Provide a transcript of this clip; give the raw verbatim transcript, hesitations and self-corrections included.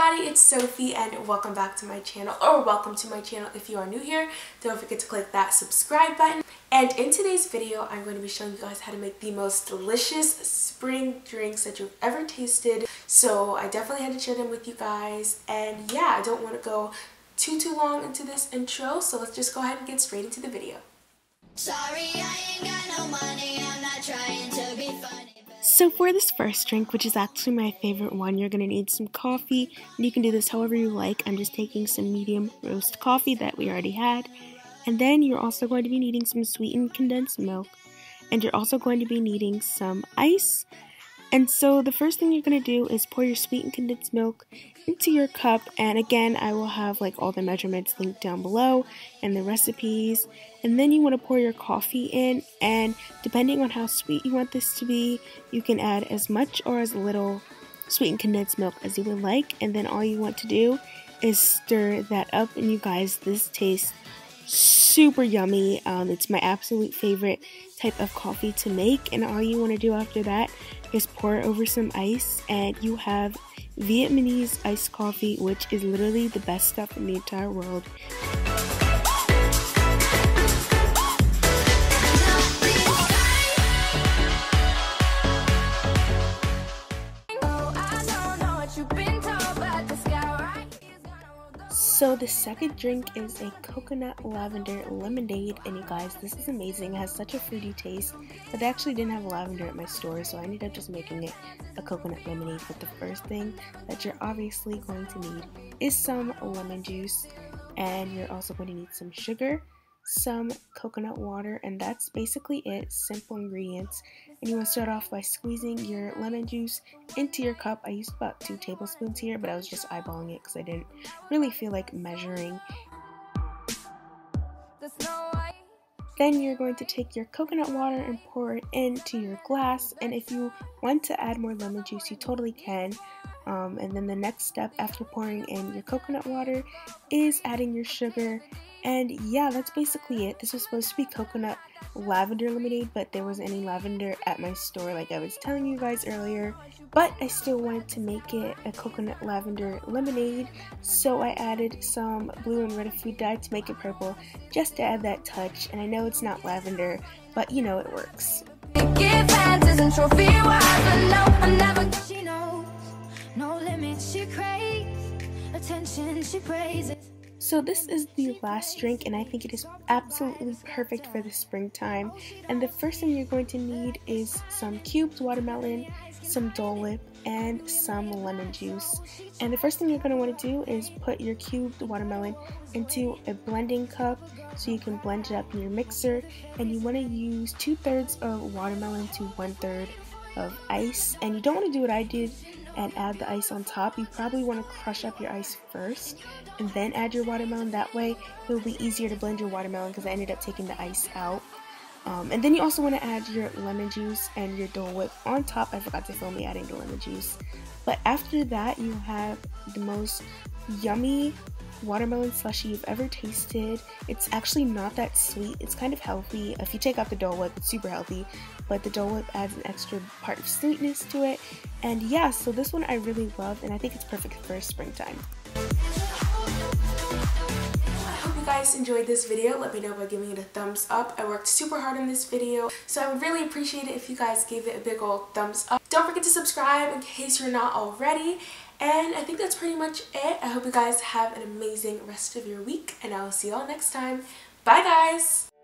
everybody, it's Sophie and welcome back to my channel, or welcome to my channel if you are new here. Don't forget to click that subscribe button. And in today's video, I'm going to be showing you guys how to make the most delicious spring drinks that you've ever tasted. So I definitely had to share them with you guys. And yeah, I don't want to go too too long into this intro, so let's just go ahead and get straight into the video. Sorry, I ain't got no money, I'm not trying to be funny. So for this first drink, which is actually my favorite one, you're going to need some coffee, and you can do this however you like. I'm just taking some medium roast coffee that we already had, and then you're also going to be needing some sweetened condensed milk, and you're also going to be needing some ice. And so the first thing you're going to do is pour your sweetened condensed milk into your cup, and again I will have like all the measurements linked down below and the recipes. And then you want to pour your coffee in, and depending on how sweet you want this to be, you can add as much or as little sweetened condensed milk as you would like. And then all you want to do is stir that up, and you guys, this tastes super yummy. Um, it's my absolute favorite type of coffee to make, and all you want to do after that is pour over some ice, and you have Vietnamese iced coffee, which is literally the best stuff in the entire world. So the second drink is a coconut lavender lemonade, and you guys, this is amazing. It has such a fruity taste, but they actually didn't have lavender at my store, so I ended up just making it a coconut lemonade. But the first thing that you're obviously going to need is some lemon juice, and you're also going to need some sugar, some coconut water, and that's basically it. Simple ingredients. And you want to start off by squeezing your lemon juice into your cup. I used about two tablespoons here, but I was just eyeballing it because I didn't really feel like measuring. Then you're going to take your coconut water and pour it into your glass, and if you want to add more lemon juice, you totally can. Um, and then the next step after pouring in your coconut water is adding your sugar. And yeah, that's basically it. This was supposed to be coconut lavender lemonade, but there wasn't any lavender at my store like I was telling you guys earlier. But I still wanted to make it a coconut lavender lemonade, so I added some blue and red food dye to make it purple, just to add that touch. And I know it's not lavender, but you know, it works. No limit, she craves attention, she praises. So this is the last drink, and I think it is absolutely perfect for the springtime. And the first thing you're going to need is some cubed watermelon, some Dole Whip, and some lemon juice. And the first thing you're going to want to do is put your cubed watermelon into a blending cup so you can blend it up in your mixer. And you want to use two-thirds of watermelon to one-third of ice. And you don't want to do what I did and add the ice on top. You probably want to crush up your ice first and then add your watermelon. That way it will be easier to blend your watermelon, because I ended up taking the ice out. Um, and then you also want to add your lemon juice and your Dole Whip on top. I forgot to film me adding the lemon juice. But after that, you have the most yummy watermelon slushy you've ever tasted. It's actually not that sweet. It's kind of healthy. If you take out the Dole Whip, it's super healthy, but the Dole Whip adds an extra part of sweetness to it. And yeah, so this one I really love, and I think it's perfect for springtime. I hope you guys enjoyed this video. Let me know by giving it a thumbs up. I worked super hard on this video, so I would really appreciate it if you guys gave it a big old thumbs up. Don't forget to subscribe in case you're not already. And I think that's pretty much it. I hope you guys have an amazing rest of your week, and I will see y'all next time. Bye guys!